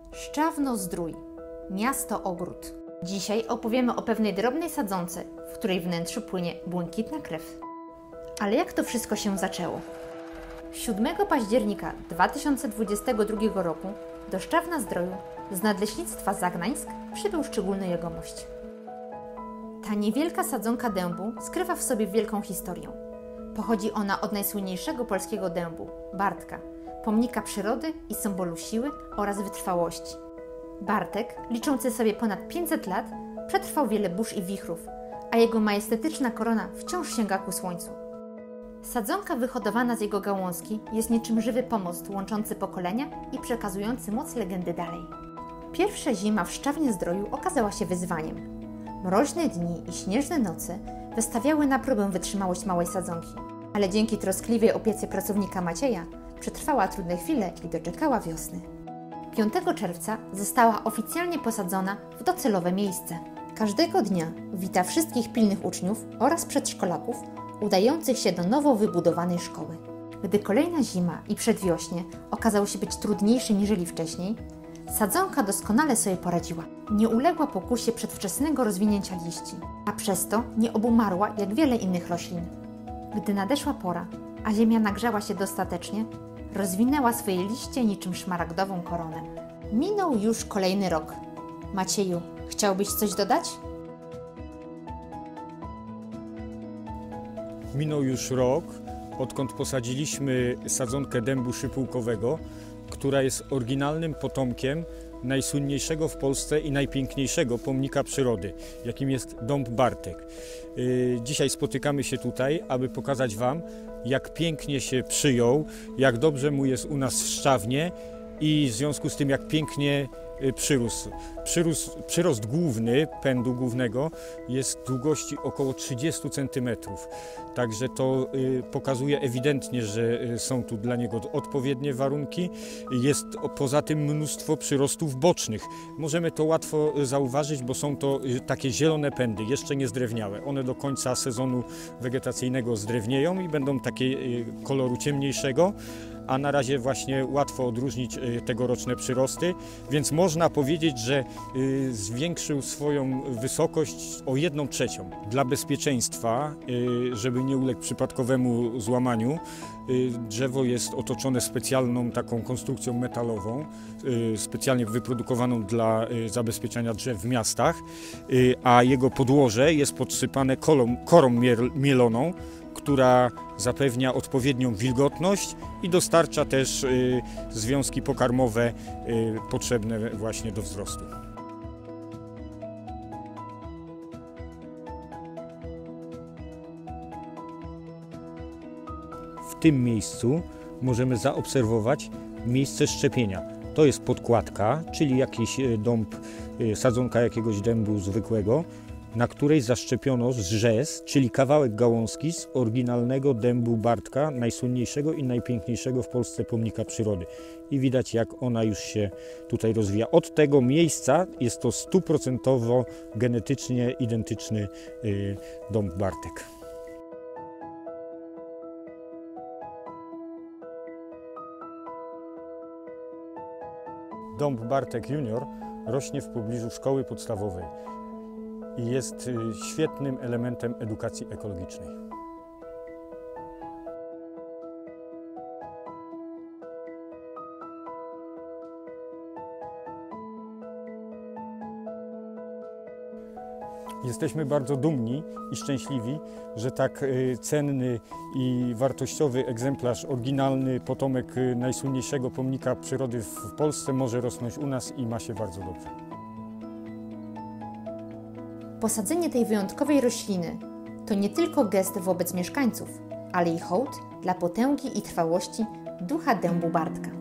Szczawno-Zdrój, miasto-ogród. Dzisiaj opowiemy o pewnej drobnej sadzonce, w której wnętrzu płynie błękitna krew. Ale jak to wszystko się zaczęło? 7 października 2022 roku do Szczawna-Zdroju z Nadleśnictwa Zagnańsk przybył szczególny jegomość. Ta niewielka sadzonka dębu skrywa w sobie wielką historię. Pochodzi ona od najsłynniejszego polskiego dębu, Bartka, pomnika przyrody i symbolu siły oraz wytrwałości. Bartek, liczący sobie ponad 500 lat, przetrwał wiele burz i wichrów, a jego majestetyczna korona wciąż sięga ku słońcu. Sadzonka wyhodowana z jego gałązki jest niczym żywy pomost łączący pokolenia i przekazujący moc legendy dalej. Pierwsza zima w Szczawnie-Zdroju okazała się wyzwaniem. Mroźne dni i śnieżne noce wystawiały na próbę wytrzymałość małej sadzonki, ale dzięki troskliwej opiece pracownika Macieja przetrwała trudne chwile i doczekała wiosny. 5 czerwca została oficjalnie posadzona w docelowe miejsce. Każdego dnia wita wszystkich pilnych uczniów oraz przedszkolaków udających się do nowo wybudowanej szkoły. Gdy kolejna zima i przedwiośnie okazały się być trudniejsze niżeli wcześniej, sadzonka doskonale sobie poradziła. Nie uległa pokusie przedwczesnego rozwinięcia liści, a przez to nie obumarła jak wiele innych roślin. Gdy nadeszła pora, a ziemia nagrzała się dostatecznie, rozwinęła swoje liście niczym szmaragdową koronę. Minął już kolejny rok. Macieju, chciałbyś coś dodać? Minął już rok, odkąd posadziliśmy sadzonkę dębu szypułkowego, która jest oryginalnym potomkiem najsłynniejszego w Polsce i najpiękniejszego pomnika przyrody, jakim jest dąb Bartek. Dzisiaj spotykamy się tutaj, aby pokazać Wam, jak pięknie się przyjął, jak dobrze mu jest u nas w Szczawnie i w związku z tym, jak pięknie przyrósł. Przyrost główny, pędu głównego, jest długości około 30 cm. Także to pokazuje ewidentnie, że są tu dla niego odpowiednie warunki. Jest poza tym mnóstwo przyrostów bocznych. Możemy to łatwo zauważyć, bo są to takie zielone pędy, jeszcze nie zdrewniałe. One do końca sezonu wegetacyjnego zdrewnieją i będą takie koloru ciemniejszego, a na razie właśnie łatwo odróżnić tegoroczne przyrosty, więc można powiedzieć, że zwiększył swoją wysokość o 1/3. Dla bezpieczeństwa, żeby nie uległ przypadkowemu złamaniu, drzewo jest otoczone specjalną taką konstrukcją metalową, specjalnie wyprodukowaną dla zabezpieczania drzew w miastach, a jego podłoże jest podsypane korą mieloną, która zapewnia odpowiednią wilgotność i dostarcza też związki pokarmowe potrzebne właśnie do wzrostu. W tym miejscu możemy zaobserwować miejsce szczepienia. To jest podkładka, czyli jakiś dąb, sadzonka jakiegoś dębu zwykłego, na której zaszczepiono zrzez, czyli kawałek gałązki z oryginalnego dębu Bartka, najsłynniejszego i najpiękniejszego w Polsce pomnika przyrody. I widać, jak ona już się tutaj rozwija. Od tego miejsca jest to 100% genetycznie identyczny dąb Bartek. Dąb Bartek Junior rośnie w pobliżu szkoły podstawowej i jest świetnym elementem edukacji ekologicznej. Jesteśmy bardzo dumni i szczęśliwi, że tak cenny i wartościowy egzemplarz, oryginalny potomek najsłynniejszego pomnika przyrody w Polsce może rosnąć u nas i ma się bardzo dobrze. Posadzenie tej wyjątkowej rośliny to nie tylko gest wobec mieszkańców, ale i hołd dla potęgi i trwałości ducha dębu Bartka.